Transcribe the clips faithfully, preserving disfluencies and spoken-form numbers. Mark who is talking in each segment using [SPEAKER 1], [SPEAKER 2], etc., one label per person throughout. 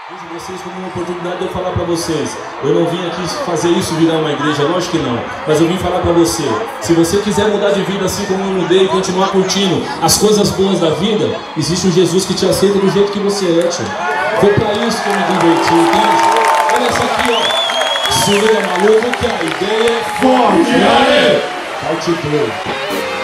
[SPEAKER 1] Vejo vocês como uma oportunidade de eu falar para vocês. Eu não vim aqui fazer isso virar uma igreja, lógico que não. Mas eu vim falar para você. Se você quiser mudar de vida assim como eu mudei e continuar curtindo as coisas boas da vida, existe um Jesus que te aceita do jeito que você é, tio. Foi para isso que eu me diverti, entende? Olha essa aqui, ó. Se liga, maluco, que a ideia é forte. Aê! Parte dois.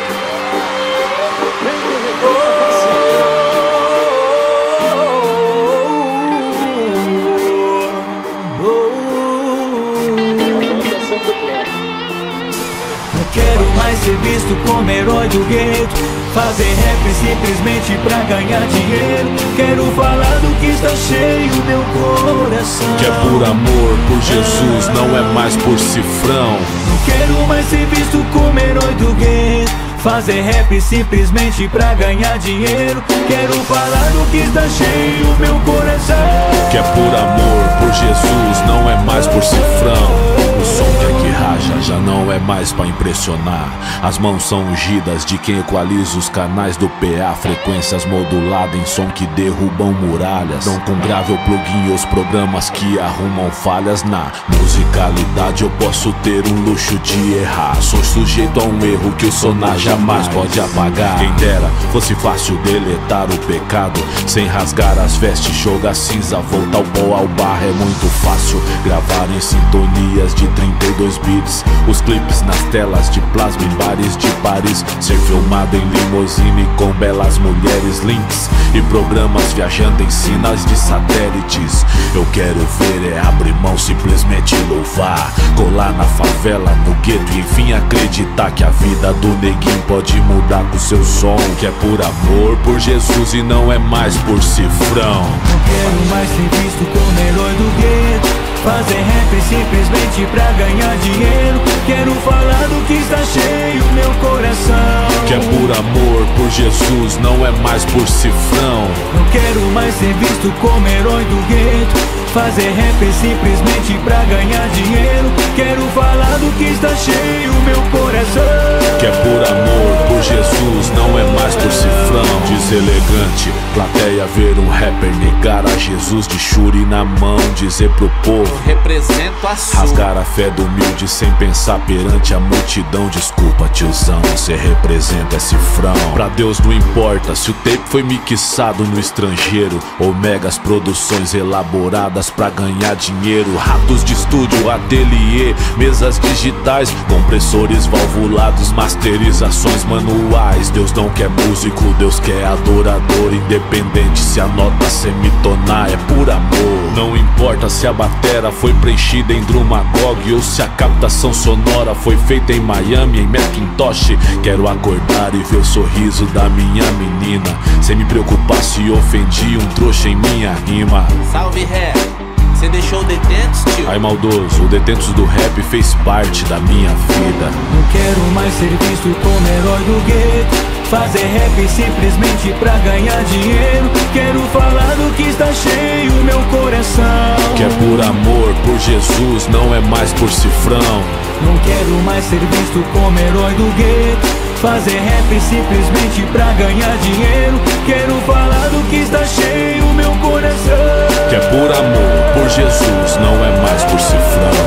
[SPEAKER 2] Quero mais ser visto como herói do gueto, fazer rap simplesmente pra ganhar dinheiro. Quero falar do que está cheio meu coração,
[SPEAKER 3] que é por amor, por Jesus, não é mais por cifrão.
[SPEAKER 2] Não quero mais ser visto como herói do gueto, fazer rap simplesmente pra ganhar dinheiro. Quero falar do que está cheio meu coração,
[SPEAKER 3] que é por amor, por Jesus, não é mais por cifrão. O som que aqui raja já não é mais pra impressionar. As mãos são ungidas de quem equaliza os canais do P A, frequências moduladas em som que derrubam muralhas. Não com grave ou plugin os programas que arrumam falhas. Na musicalidade eu posso ter um luxo de errar. Sou sujeito a um erro que o sonar jamais pode apagar. Quem dera fosse fácil deletar o pecado, sem rasgar as vestes, jogar cinza, voltar o pó ao bar. É muito fácil gravar em sintonias de trinta e dois bits, os clipes nas telas de plasma em bares de Paris, ser filmado em limousine com belas mulheres, links e programas viajando em sinais de satélites. Eu quero ver é abrir mão, simplesmente louvar, colar na favela, no gueto e enfim acreditar que a vida do neguinho pode mudar com seu som, que é por amor, por Jesus e não é mais por cifrão.
[SPEAKER 2] Não quero mais ser visto como herói do gueto, fazer rap simplesmente pra ganhar dinheiro. Quero falar do que está cheio meu coração,
[SPEAKER 3] que é por amor, por Jesus, não é mais por cifrão.
[SPEAKER 2] Não quero mais ser visto como herói do gueto, fazer rap simplesmente pra ganhar dinheiro. Quero falar do que está cheio meu coração,
[SPEAKER 3] que é por amor, por Jesus, não é mais por cifrão. Deselegante, plateia ver um rapper negar a Jesus de churi na mão, dizer pro povo
[SPEAKER 4] represento a sua.
[SPEAKER 3] Rasgar a fé do humilde sem pensar perante a multidão. Desculpa tiozão, cê representa esse cifrão. Pra Deus não importa se o tape foi mixado no estrangeiro ou megas produções elaboradas pra ganhar dinheiro. Ratos de estúdio, ateliê, mesas digitais, compressores valvulados, masterizações manuais. Deus não quer músico, Deus quer adorador, independente se a nota semitonar é por amor. Não importa se a batera foi preenchida em Drumagog ou se a captação sonora foi feita em Miami, em Macintosh. Quero acordar e ver o sorriso da minha menina, sem me preocupar se ofendi um trouxa em minha rima.
[SPEAKER 4] Salve rap, cê deixou o Detentos, tio?
[SPEAKER 3] Ai maldoso, o Detentos do rap fez parte da minha vida.
[SPEAKER 2] Não quero mais ser visto como herói do gueto, fazer rap simplesmente pra ganhar dinheiro. Quero falar do que está cheio meu coração,
[SPEAKER 3] que é por amor, por Jesus, não é mais por cifrão.
[SPEAKER 2] Não quero mais ser visto como herói do gueto, fazer rap simplesmente pra ganhar dinheiro. Quero falar do que está cheio meu coração,
[SPEAKER 3] que é por amor, por Jesus, não é mais por cifrão.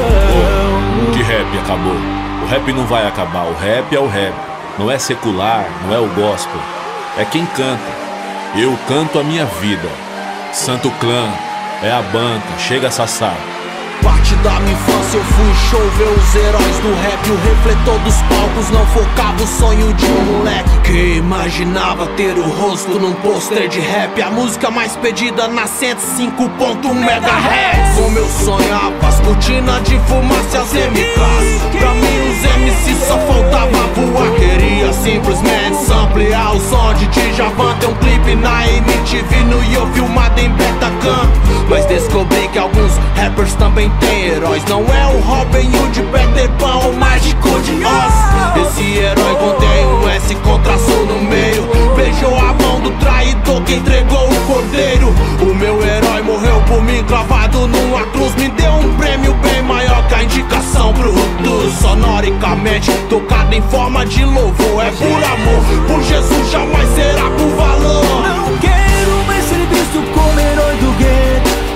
[SPEAKER 3] Oh, que rap acabou? O rap não vai acabar, o rap é o rap. Não é secular, não é o gospel, é quem canta. Eu canto a minha vida. Santo Clã é a banca, chega Sassá.
[SPEAKER 4] Parte da minha infância eu fui show ver os heróis do rap. O refletor dos palcos não focava o sonho de um moleque que imaginava ter o rosto num pôster de rap. A música mais pedida na cento e cinco ponto um megahertz. Como eu sonhava, as cortinas de fumaça e as M Ks. Pra mim os M Cs só faltava voar. Queria simplesmente samplear o som de Djavan, ter um clipe na M T V no Yo filmado em Betacam. Mas descobri que alguns rappers também tem heróis. Não é o Robin Hood, Peter Pan ou Mágico de Oz. Esse herói contém um S com traço no meio. Beijou a mão do traidor que entregou o cordeiro. O meu herói morreu por mim cravado numa cruz. Me deu um prêmio bem maior que a indicação pro Rudus. Sonoricamente tocado em forma de louvor. É por amor, por Jesus, jamais será por valor.
[SPEAKER 2] Não quero mais ser visto como herói do gueto,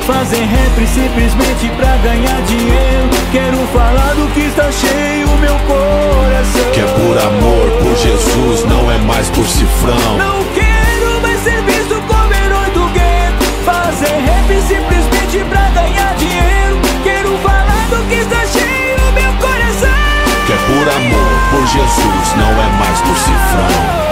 [SPEAKER 2] que está cheio o meu coração.
[SPEAKER 3] Que é por amor, por Jesus, não é mais por cifrão.
[SPEAKER 2] Não quero mais ser visto como herói do gueto, fazer rap simplesmente pra ganhar dinheiro. Quero falar do que está cheio o meu coração.
[SPEAKER 3] Que é por amor, por Jesus, não é mais por cifrão.